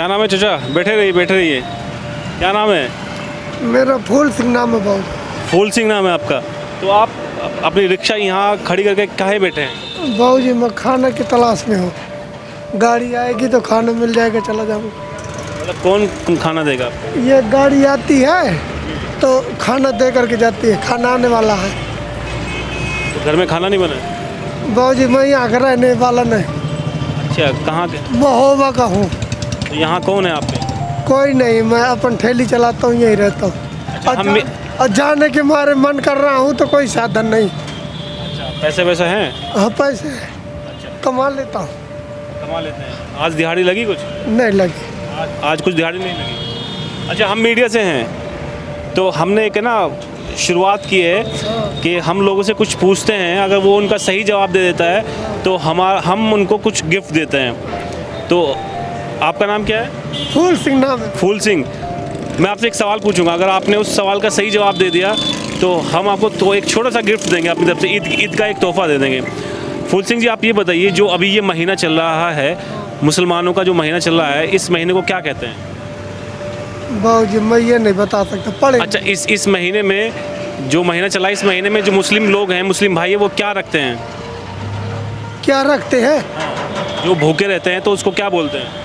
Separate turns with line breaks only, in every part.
क्या नाम है चाचा? बैठे रहिए बैठे रहिए। क्या नाम है?
मेरा फूल सिंह नाम है बाबू।
फूल सिंह नाम है आपका। तो आप अपनी रिक्शा यहाँ खड़ी करके काहे बैठे हैं?
बाबू जी मैं खाना की तलाश में हूँ, गाड़ी आएगी तो खाना मिल जाएगा, चला जाऊँ।
मतलब कौन खाना देगा आपको?
ये गाड़ी आती है तो खाना दे करके जाती है, खाना आने वाला है।
तो घर में खाना नहीं बना?
बाबू जी मैं यहाँ का रहने वाला नहीं।
अच्छा, कहाँ के?
महोबा का हूँ।
तो यहाँ कौन है आपके?
कोई नहीं, मैं अपन ठेली चलाता हूँ, यहीं रहता हूँ।
अच्छा,
और जाने के मारे मन कर रहा हूँ तो कोई साधन नहीं।
अच्छा, पैसे वैसे हैं?
हाँ पैसे कमा लेता हूँ।
कमा लेते हैं। आज दिहाड़ी लगी कुछ?
नहीं लगी।
आज कुछ दिहाड़ी नहीं लगी। अच्छा, हम मीडिया से हैं तो हमने एक ना शुरुआत की है कि हम लोगों से कुछ पूछते हैं, अगर वो उनका सही जवाब दे देता है तो हम उनको कुछ गिफ्ट देते हैं। तो आपका नाम क्या है?
फूल सिंह नाम है।
फूल सिंह, मैं आपसे एक सवाल पूछूंगा, अगर आपने उस सवाल का सही जवाब दे दिया तो हम आपको तो एक छोटा सा गिफ्ट देंगे अपनी तरफ से, ईद का एक तोहफा दे देंगे। फूल सिंह जी, आप ये बताइए, जो अभी ये महीना चल रहा है, मुसलमानों का जो महीना चल रहा है, इस महीने को क्या कहते हैं?
बाबू जी मैं ये नहीं बता सकता, पढ़े।
अच्छा, इस महीने में जो महीना चला, इस महीने में जो मुस्लिम लोग हैं, मुस्लिम भाई है, वो क्या रखते हैं?
क्या रखते हैं?
जो भूखे रहते हैं तो उसको क्या बोलते हैं?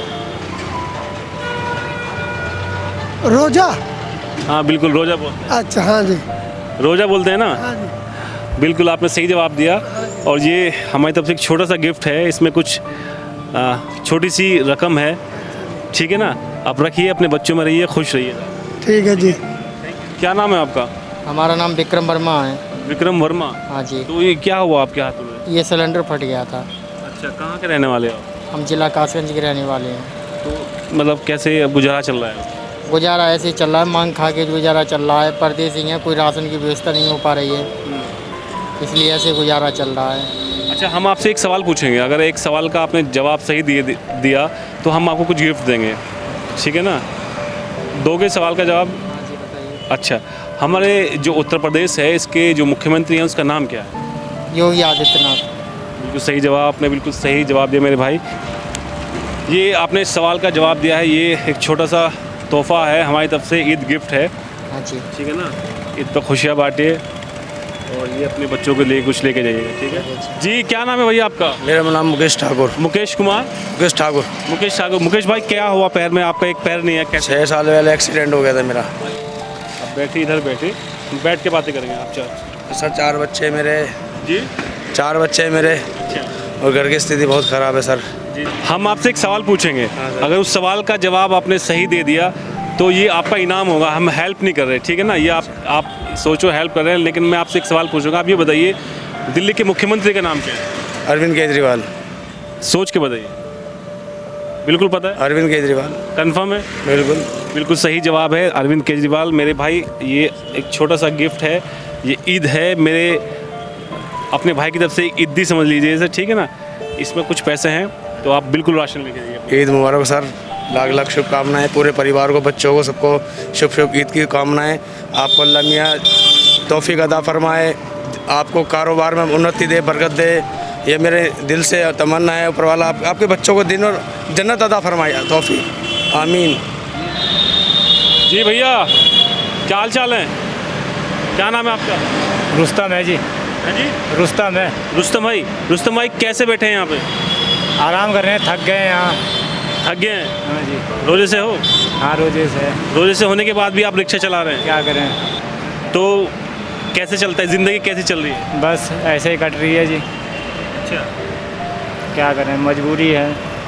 रोजा।
हाँ बिल्कुल, रोजा बोलते हैं।
अच्छा हाँ जी,
रोजा बोलते हैं ना?
हाँ जी।
बिल्कुल, आपने सही जवाब दिया। और ये हमारी तरफ से एक छोटा सा गिफ्ट है, इसमें कुछ छोटी सी रकम है, ठीक है ना? आप रखिए, अपने बच्चों में रहिए, खुश रहिए।
ठीक है जी।
क्या नाम है आपका?
हमारा नाम विक्रम वर्मा है।
विक्रम वर्मा।
हाँ जी।
तो ये क्या हुआ आपके हाथ में?
ये सिलेंडर फट गया था।
अच्छा, कहाँ के रहने वाले हो?
हम जिला कासगंज के रहने वाले हैं।
तो मतलब कैसे गुजारा चल रहा है?
गुजारा ऐसे ही चल रहा है, मांग खा के गुजारा चल रहा है। परदेसी हैं, कोई राशन की व्यवस्था नहीं हो पा रही है, इसलिए ऐसे गुजारा चल रहा है।
अच्छा, हम आपसे एक सवाल पूछेंगे, अगर एक सवाल का आपने जवाब सही दिया तो हम आपको कुछ गिफ्ट देंगे, ठीक है ना? दोगे सवाल का जवाब?
हाँ जी बताइए।
अच्छा, हमारे जो उत्तर प्रदेश है, इसके जो मुख्यमंत्री हैं, उसका नाम क्या है?
योगी आदित्यनाथ।
बिल्कुल सही जवाब, आपने बिल्कुल सही जवाब दिया मेरे भाई। ये आपने इस सवाल का जवाब दिया है, ये एक छोटा सा तोहफा है हमारी तरफ से, ईद गिफ्ट है।
हाँ जी।
ठीक है ना? ईद पर खुशियाँ बांटिए और ये अपने बच्चों के लिए कुछ लेके जाइएगा, ठीक है जी? क्या नाम है भैया आपका?
मेरा नाम मुकेश ठाकुर।
मुकेश कुमार?
मुकेश ठाकुर।
मुकेश ठाकुर। मुकेश भाई, क्या हुआ पैर में? आपका एक पैर नहीं है, कैसे?
6 साल पहले एक्सीडेंट हो गया था मेरा।
अब बैठिए, इधर बैठिए, बैठ के बातें करेंगे आप।
सर 4 बच्चे मेरे
जी?
4 बच्चे मेरे, और घर की स्थिति बहुत ख़राब है सर
जी। हम आपसे एक सवाल पूछेंगे, अगर उस सवाल का जवाब आपने सही दे दिया तो ये आपका इनाम होगा। हम हेल्प नहीं कर रहे, ठीक है ना? ये आप सोचो हेल्प कर रहे हैं, लेकिन मैं आपसे एक सवाल पूछूंगा। आप ये बताइए, दिल्ली के मुख्यमंत्री का नाम क्या है?
अरविंद केजरीवाल।
सोच के बताइए। बिल्कुल पता है?
अरविंद केजरीवाल।
कंफर्म है?
बिल्कुल।
बिल्कुल सही जवाब है, अरविंद केजरीवाल। मेरे भाई, ये एक छोटा सा गिफ्ट है, ये ईद है, मेरे अपने भाई की तरफ से ईदी समझ लीजिए इसे, ठीक है ना? इसमें कुछ पैसे हैं, तो आप बिल्कुल राशन लेके जाइए।
ईद मुबारक सर, लाख लाख शुभकामनाएं पूरे परिवार को, बच्चों को, सबको शुभ शुभ ईद की कामनाएं। आपको अल्लाह मियाँ तौफीक अदा फरमाए, आपको कारोबार में उन्नति दे, बरकत दे, ये मेरे दिल से तमन्ना है। ऊपर वाला आपके बच्चों को दिन और जन्नत अदा फरमाए, तौफीक, आमीन।
जी भैया, क्या हाल चाल है? क्या नाम है आपका?
रुस्तम है जी।
है जी?
रुस्तम है।
रुस्तम भाई। रुस्तम भाई, कैसे बैठे हैं यहाँ पे?
आराम कर रहे हैं, थक गए हैं यहाँ।
थक गए हैं?
हाँ जी।
रोजे से हो?
हाँ रोजे से।
रोजे से होने के बाद भी आप रिक्शा चला रहे हैं?
क्या करें,
तो कैसे चलता है, ज़िंदगी कैसे चल रही है?
बस ऐसे ही कट रही है जी।
अच्छा,
क्या करें, मजबूरी है।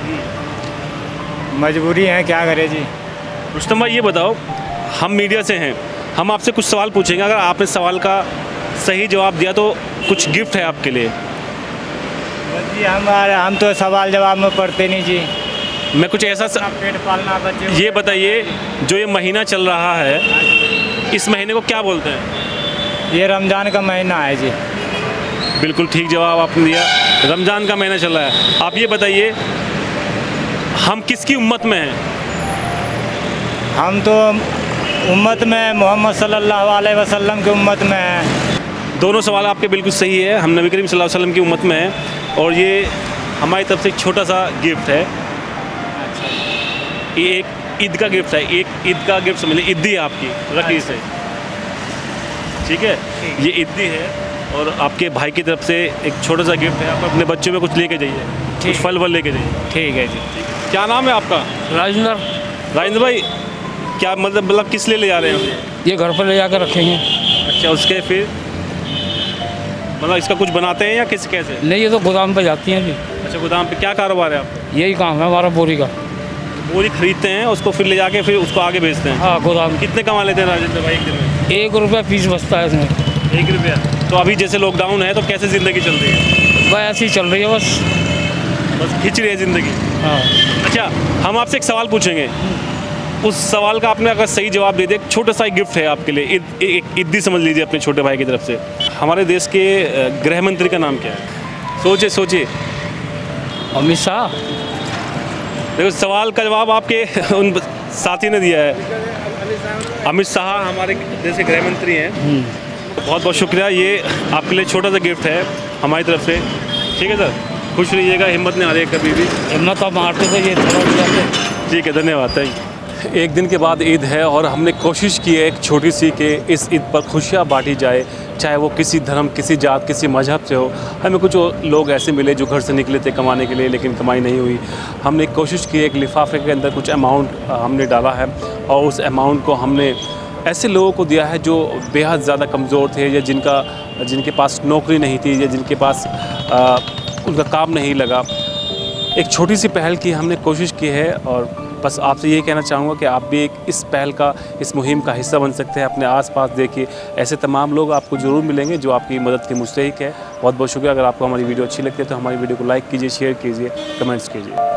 मजबूरी है, क्या करें जी।
रुस्तम भाई ये बताओ, हम मीडिया से हैं, हम आपसे कुछ सवाल पूछेंगे, अगर आपने सवाल का सही जवाब दिया तो कुछ गिफ्ट है आपके लिए।
बस जी हम तो सवाल जवाब में पढ़ते नहीं जी।
मैं कुछ ऐसा
पेट पालना बच्चे।
ये बताइए, जो ये महीना चल रहा है, इस महीने को क्या बोलते हैं?
ये रमज़ान का महीना है जी।
बिल्कुल ठीक जवाब आपने दिया, रमज़ान का महीना चल रहा है। आप ये बताइए, हम किसकी उम्मत में हैं?
हम तो उम्मत में मोहम्मद सल्लल्लाहु अलैहि वसल्लम की उम्मत में हैं।
दोनों सवाल आपके बिल्कुल सही है, हम नबी करीम सल्लल्लाहु अलैहि वसल्लम की उम्मत में हैं, और ये हमारी तरफ से एक छोटा सा गिफ्ट है। ये एक ईद का गिफ्ट है, एक ईद का गिफ्ट समझ लीजिए, ईदी है आपकी, रखी से, ठीक है। ये ईदी है और आपके भाई की तरफ से एक छोटा सा गिफ्ट है। आप अपने बच्चों में कुछ लेके जाइए, कुछ फल वल लेके जाइए।
ठीक है जी।
क्या नाम है आपका?
राजेंद्र।
राजेंद्र भाई, क्या मतलब किस लिए ले जा रहे हैं?
ये घर पर ले जाकर रखेंगे।
अच्छा, उसके फिर मतलब इसका कुछ बनाते हैं या कैसे?
नहीं, ये तो गोदाम पे जाती हैं जी।
अच्छा, गोदाम पे क्या कारोबार है आपका?
यही काम है हमारा, बोरी का।
बोरी खरीदते हैं, उसको फिर ले जाके फिर उसको आगे बेचते हैं।
हाँ, गोदाम।
कितने कमा लेते हैं राजेंद्र भाई एक दिन में?
1 रुपया पीस बचता है इसमें।
1 रुपया। तो अभी जैसे लॉकडाउन है तो कैसे ज़िंदगी चल रही है?
बस ऐसी ही चल रही है,
बस खिंच रही है ज़िंदगी।
हाँ।
अच्छा, हम आपसे एक सवाल पूछेंगे, उस सवाल का आपने अगर सही जवाब दे दे, एक छोटा सा एक गिफ्ट है आपके लिए, एक ईदी समझ लीजिए अपने छोटे भाई की तरफ से। हमारे देश के गृह मंत्री का नाम क्या है? सोचिए।
अमित शाह।
देखो, सवाल का जवाब आपके उन साथी ने दिया है। अमित शाह हमारे देश के गृह मंत्री हैं। बहुत बहुत शुक्रिया, ये आपके लिए छोटा सा गिफ्ट है हमारी तरफ से। ठीक है सर, खुश रहिएगा, हिम्मत नहीं आ रही है कभी भी।
हिम्मत आप मारते तो ये थोड़ा।
ठीक है, धन्यवाद। Thank you. एक दिन के बाद ईद है और हमने कोशिश की है एक छोटी सी कि इस ईद पर खुशियाँ बांटी जाए, चाहे वो किसी धर्म, किसी जात, किसी मजहब से हो। हमें कुछ लोग ऐसे मिले जो घर से निकले थे कमाने के लिए, लेकिन कमाई नहीं हुई। हमने कोशिश की, एक लिफाफे के अंदर कुछ अमाउंट हमने डाला है और उस अमाउंट को हमने ऐसे लोगों को दिया है जो बेहद ज़्यादा कमज़ोर थे या जिनके पास नौकरी नहीं थी या जिनके पास उनका काम नहीं लगा। एक छोटी सी पहल की हमने कोशिश की है और बस आपसे यही कहना चाहूँगा कि आप भी इस पहल का, इस मुहिम का हिस्सा बन सकते हैं। अपने आसपास देखिए, ऐसे तमाम लोग आपको ज़रूर मिलेंगे जो आपकी मदद के मुस्तहिक है। बहुत बहुत शुक्रिया। अगर आपको हमारी वीडियो अच्छी लगती है तो हमारी वीडियो को लाइक कीजिए, शेयर कीजिए, कमेंट्स कीजिए।